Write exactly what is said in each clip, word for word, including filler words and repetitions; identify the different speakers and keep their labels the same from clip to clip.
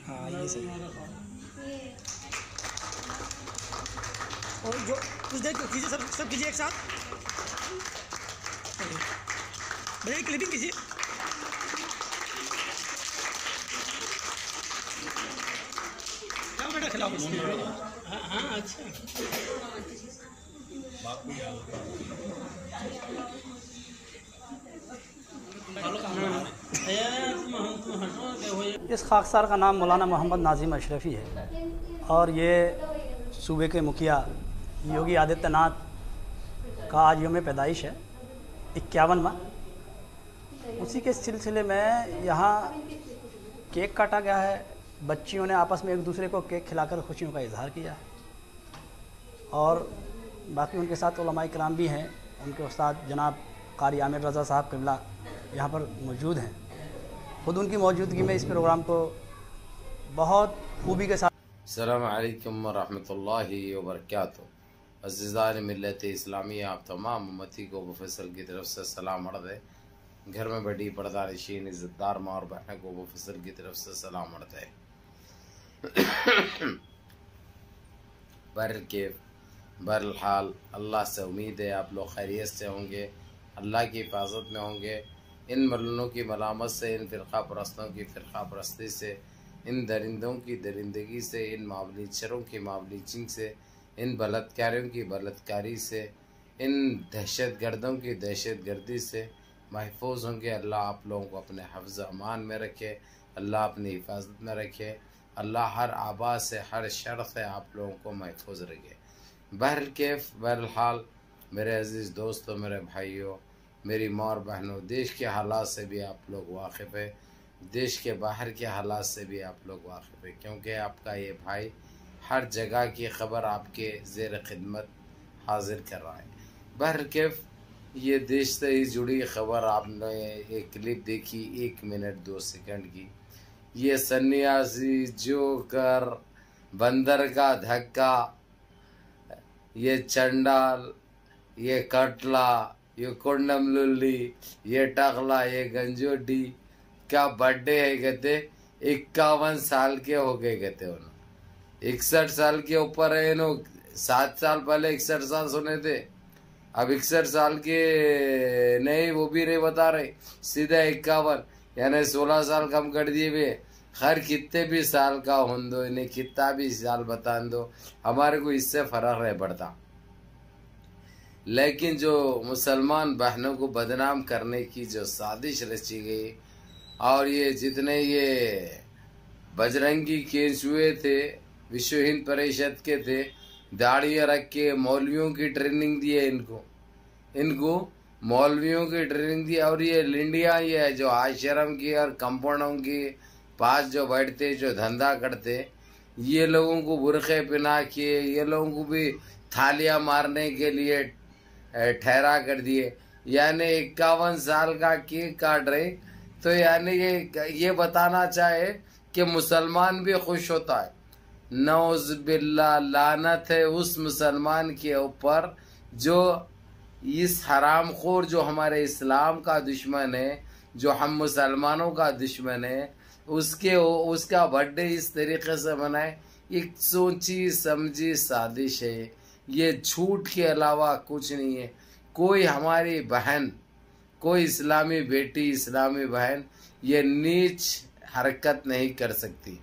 Speaker 1: हाँ ये सही। और जो कुछ देख कीजिए, सब सब कीजिए एक साथ। भैया क्लिपिंग कीजिए। क्या बेटा खिलाओ? हाँ हाँ अच्छा।
Speaker 2: इस खाकसार का नाम मौलाना मोहम्मद नाज़िम अशरफ़ी है और ये सूबे के मुखिया योगी आदित्यनाथ का आज यौम पैदाइश है, इक्यावनवां। उसी के सिलसिले में यहाँ केक काटा गया है। बच्चियों ने आपस में एक दूसरे को केक खिलाकर खुशियों का इजहार किया और बाकी उनके साथ उलमाए किराम भी हैं। उनके उस्ताद जनाब कारी आमिर रज़ा साहब क़िबला यहाँ पर मौजूद हैं। खुद उनकी मौजूदगी में इस प्रोग्राम को बहुत खूबी के साथ।
Speaker 3: अस्सलामु अलैकुम वरहमतुल्लाहि वबरकातुहू। अज़ीज़ान मिल्लत इस्लामी, आप तमाम उम्मती को मुफस्सल की तरफ से सलाम अर्ज़ है। घर में बैठी पर्दा नशीन इज़्ज़तदार माँ और बहन को मुफस्सल की तरफ से सलाम अर्ज़ है। बर के बहरहाल अल्लाह से उम्मीद है आप लोग खैरियत से होंगे, अल्लाह की हिफाजत में होंगे। इन मलनों की मलामत से, इन फ़िरक़ा परस्तों की फ़िरक़ा परस्ती से, इन दरिंदों की दरिंदगी से, इन मामलीचरों की मामलीचिंग से, इन बलात्कारियों की बलात्कारी से, इन दहशत गर्दों की दहशत गर्दी से महफूज होंगे। अल्लाह आप लोगों को अपने हफ्ज़ अमान में रखे, अल्लाह अपनी हिफाजत में रखे, अल्लाह हर आबा से, हर शर से आप लोगों को महफूज रखे। बहरकैफ बहरहाल मेरे अज़ीज़ दोस्तों, मेरे भाइयों, मेरी माँ और बहनों, देश के हालात से भी आप लोग वाकिफ़ है, देश के बाहर के हालात से भी आप लोग वाकिफ़ है, क्योंकि आपका ये भाई हर जगह की ख़बर आपके ज़ेर खिदमत हाजिर कर रहा है। बहरकैफ ये देश से ही जुड़ी ख़बर आपने एक क्लिप देखी, एक मिनट दो सेकंड की। ये सन्यासी, जोकर, बंदर का धक्का, ये चंडाल, ये कटला, ये कुंडम लुल्ली, ये टकला, ये गंजोडी का बर्थडे है। कहते इक्यावन साल के हो गए, कहते उन्होंने इकसठ साल के ऊपर है। नो सात साल पहले इकसठ साल सुने थे, अब इकसठ साल के नहीं, वो भी नहीं बता रहे, सीधा इक्यावन, यानी सोलह साल कम कर दिए वे। खैर कितने भी साल का हो दो, इन्हें कितना भी साल बता दो, हमारे को इससे फर्क नहीं पड़ता। लेकिन जो मुसलमान बहनों को बदनाम करने की जो साजिश रची गई, और ये जितने ये बजरंगी केंचुए थे, विश्व हिंद परिषद के थे, दाढ़ियाँ रख के मौलवियों की ट्रेनिंग दी है इनको इनको मौलवियों की ट्रेनिंग दी। और ये लिंडिया, ये जो आश्रम की और कंपाउंडों की पास जो बैठते, जो धंधा करते, ये लोगों को बुरखे पहना के, ये लोगों को भी थालियां मारने के लिए ठहरा कर दिए। यानी इक्यावन साल का केक काट रहे, तो यानी ये ये बताना चाहे कि मुसलमान भी खुश होता है। नौज बिल्ला, लानत है उस मुसलमान के ऊपर जो इस हरामखोर, जो हमारे इस्लाम का दुश्मन है, जो हम मुसलमानों का दुश्मन है, उसके उसका बर्थडे इस तरीके से मनाए। एक सोची समझी साजिश है, ये झूठ के अलावा कुछ नहीं है। कोई हमारी बहन, कोई इस्लामी बेटी, इस्लामी बहन ये नीच हरकत नहीं कर सकती।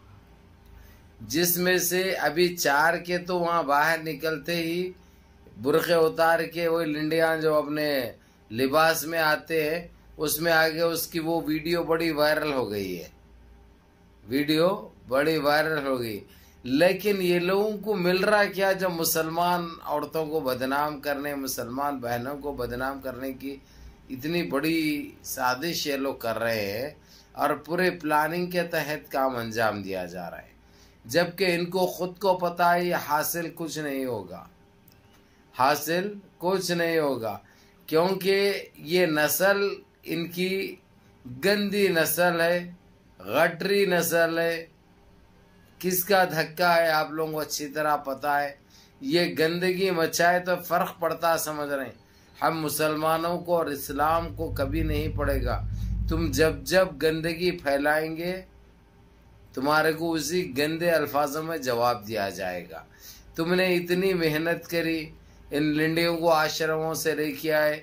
Speaker 3: जिसमें से अभी चार के तो वहाँ बाहर निकलते ही बुरखे उतार के, वही लिंडियान जो अपने लिबास में आते हैं, उसमें आगे उसकी वो वीडियो बड़ी वायरल हो गई है, वीडियो बड़ी वायरल हो गई। लेकिन ये लोगों को मिल रहा क्या, जब मुसलमान औरतों को बदनाम करने, मुसलमान बहनों को बदनाम करने की इतनी बड़ी साजिश ये लोग कर रहे हैं और पूरे प्लानिंग के तहत काम अंजाम दिया जा रहा है, जबकि इनको खुद को पता है ये हासिल कुछ नहीं होगा, हासिल कुछ नहीं होगा, क्योंकि ये नस्ल इनकी गंदी नस्ल है, गटरी नस्ल है। किसका धक्का है आप लोगों को अच्छी तरह पता है। ये गंदगी मचाए तो फर्क पड़ता, समझ रहे हैं। हम मुसलमानों को और इस्लाम को कभी नहीं पड़ेगा। तुम जब जब गंदगी फैलाएंगे तुम्हारे को उसी गंदे अल्फाजों में जवाब दिया जाएगा। तुमने इतनी मेहनत करी, इन लिंडियों को आश्रमों से लेके आए,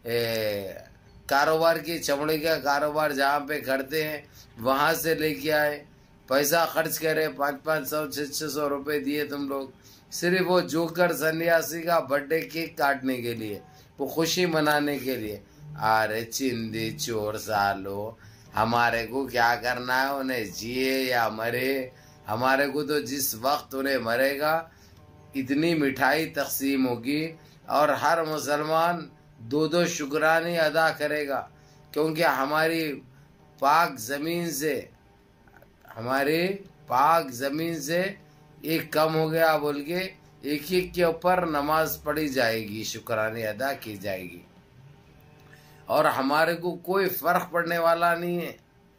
Speaker 3: कारोबार की चमड़े का कारोबार जहाँ पे करते हैं वहाँ से लेके आए, पैसा खर्च करे, पाँच पाँच सौ छः छः सौ रुपये दिए तुम लोग सिर्फ वो जोकर सन्यासी का बर्थडे केक काटने के लिए, वो खुशी मनाने के लिए। अरे चिंदी चोर सालो, हमारे को क्या करना है, उन्हें जिए या मरे, हमारे को तो जिस वक्त उन्हें मरेगा इतनी मिठाई तकसीम होगी और हर मुसलमान दो दो शुक्रानी अदा करेगा, क्योंकि हमारी पाक ज़मीन से हमारी पाक ज़मीन से एक कम हो गया बोल के एक एक के ऊपर नमाज पढ़ी जाएगी, शुक्रानी अदा की जाएगी। और हमारे को कोई फ़र्क पड़ने वाला नहीं है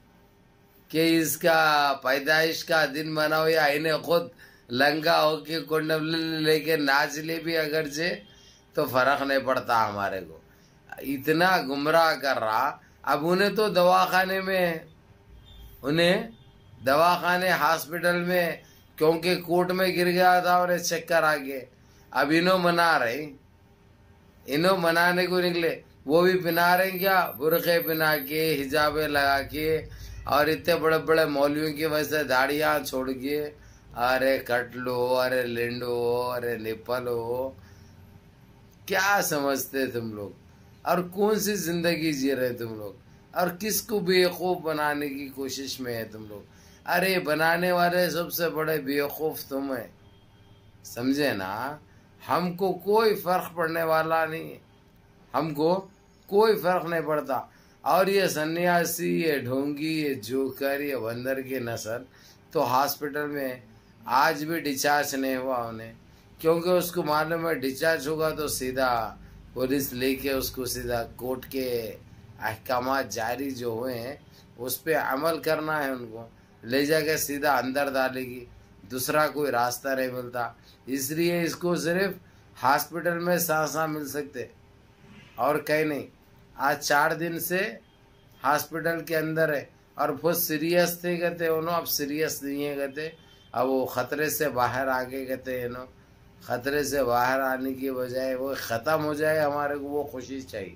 Speaker 3: कि इसका पैदाइश का दिन मनाओ या इन्हें खुद लंगा होके कुंडल लेके नाच ले भी अगर से, तो फर्क नहीं पड़ता हमारे को। इतना गुमराह कर रहा, अब उन्हें तो दवाखाने में, उन्हें दवाखाने हॉस्पिटल में, क्योंकि कोर्ट में गिर गया था और चक्कर आ गए, अब इन्हों मना रहे, इन्हों मनाने को निकले, वो भी पिना रहे क्या, बुरखे पिना के, हिजाबे लगा के, और इतने बड़े बड़े मौलवियों की वजह से दाढ़ियाँ छोड़ के, अरे कट लो, अरे लिंडो, अरे निपलो, क्या समझते तुम लोग, और कौन सी जिंदगी जी रहे तुम लोग, और किसको बेवकूफ़ बनाने की कोशिश में है तुम लोग। अरे बनाने वाले सबसे बड़े बेवकूफ़ तुम है, समझे ना। हमको कोई फ़र्क पड़ने वाला नहीं है, हमको कोई फ़र्क नहीं पड़ता। और ये सन्यासी, ये ढोंगी, ये जोकर, ये बंदर की नस्ल तो हॉस्पिटल में आज भी डिस्चार्ज नहीं हुआ उन्हें, क्योंकि उसको मालूम है डिस्चार्ज होगा तो सीधा पुलिस लेके उसको सीधा कोर्ट के अहकामात जारी जो हुए हैं उस पर अमल करना है, उनको ले जाके सीधा अंदर डालेगी, दूसरा कोई रास्ता नहीं मिलता। इसलिए इसको सिर्फ हॉस्पिटल में सांसा मिल सकते और कहीं नहीं। आज चार दिन से हॉस्पिटल के अंदर है और बहुत सीरियस थे कहते उन्होंने, अब सीरियस नहीं है कहते, अब वो ख़तरे से बाहर आ गए कहते इन्हों, ख़तरे से बाहर आने की बजाय वो ख़त्म हो जाए, हमारे को वो खुशी चाहिए,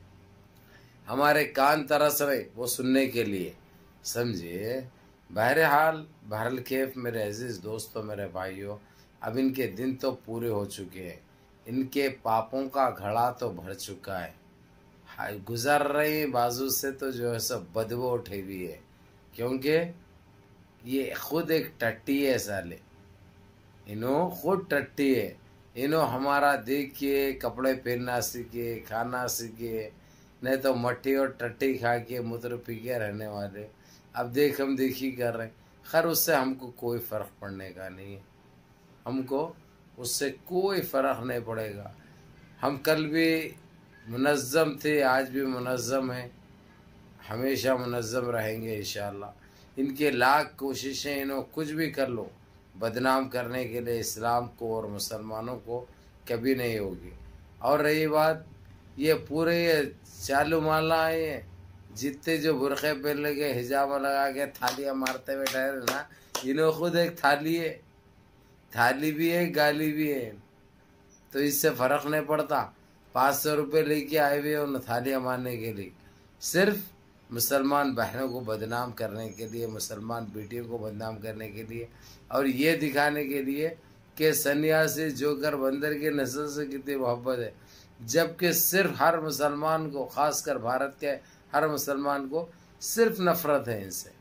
Speaker 3: हमारे कान तरस रहे वो सुनने के लिए, समझिए। बहरहाल बहरल कैफ मेरे अजीज़ दोस्तों, मेरे भाइयों, अब इनके दिन तो पूरे हो चुके हैं, इनके पापों का घड़ा तो भर चुका है, गुजर रही बाजू से तो जो है सब बदबू उठी हुई है, क्योंकि ये खुद एक टट्टी है साले, इन्हों खुद टट्टी है, इन्हों हमारा देख के कपड़े पहनना सीखे, खाना सीखे, नहीं तो मट्टी और टट्टी खा के मूत्र पी के रहने वाले, अब देख हम देखी कर रहे हैं। खैर उससे हमको कोई फ़र्क पड़ने का नहीं है, हमको उससे कोई फ़र्क नहीं पड़ेगा। हम कल भी मुनज़्ज़म थे, आज भी मुनज़्ज़म हैं, हमेशा मुनज़्ज़म रहेंगे इंशाअल्लाह। इनके लाख कोशिशें, इन्हों कुछ भी कर लो, बदनाम करने के लिए इस्लाम को और मुसलमानों को कभी नहीं होगी। और रही बात ये पूरे ये चालू माला है, जितने जो बुरखे पहन लगे, हिजाब लगा के थालियाँ मारते हुए ठहरे ना, इन्हों खुद एक थाली है, थाली भी है, गाली भी है, तो इससे फ़र्क नहीं पड़ता। पाँच सौ रुपये लेके आए हुए उन थालियाँ मारने के लिए, सिर्फ मुसलमान बहनों को बदनाम करने के लिए, मुसलमान बेटियों को बदनाम करने के लिए, और ये दिखाने के लिए कि सन्यासी जोकर बंदर के नस्ल से कितनी मोहब्बत है, जबकि सिर्फ हर मुसलमान को, ख़ासकर भारत के हर मुसलमान को सिर्फ नफ़रत है इनसे,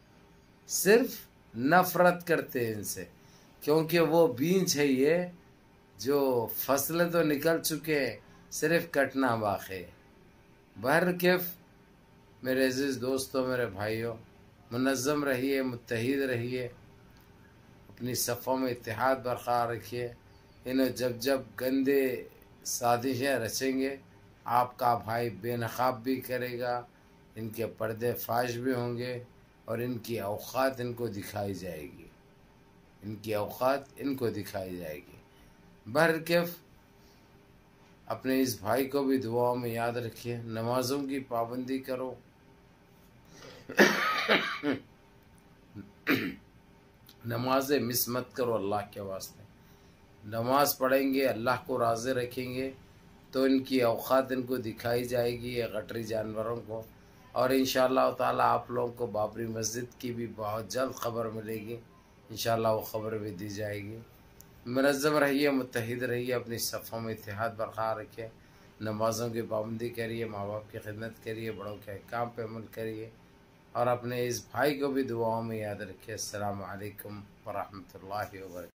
Speaker 3: सिर्फ नफ़रत करते हैं इनसे, क्योंकि वो बीज है ये, जो फसलें तो निकल चुके हैं, सिर्फ कटना बाकी है। बहर कैफ मेरे अजीज़ दोस्तों, मेरे भाइयों, मुनज़्ज़म रहिए, मुत्तहिद रहिए, अपनी सफ़ों में इत्तेहाद बरक़रार रखिए। इन्हें जब जब गंदे साजिशें रचेंगे, आपका भाई बेनकाब भी करेगा, इनके पर्दे फाश भी होंगे और इनकी औक़ात इनको दिखाई जाएगी, इनकी औक़ात इनको दिखाई जाएगी। बहर कैफ अपने इस भाई को भी दुआओं में याद रखिए, नमाज़ों की पाबंदी करो। नमाज़ें मिस मत करो अल्लाह के वास्ते। नमाज पढ़ेंगे, अल्लाह को राज़ी रखेंगे तो इनकी औकात इनको दिखाई जाएगी, ये गटरी जानवरों को। और इंशाअल्लाह ताला आप लोगों को बाबरी मस्जिद की भी बहुत जल्द ख़बर मिलेगी, इंशाअल्लाह वो ख़बर भी दी जाएगी। मुनज़्ज़म रहिए, मुत्तहिद रहिए, अपनी सफ़ों में इत्तेहाद बरकरार रखिए, नमाज़ों की पाबंदी करिए, माँ बाप की खिदमत करिए, बड़ों के अहकाम पे अमल करिए और अपने इस भाई को भी दुआओं में याद रखिए। अस्सलामु अलैकुम व रहमतुल्लाहि व बरकातहू।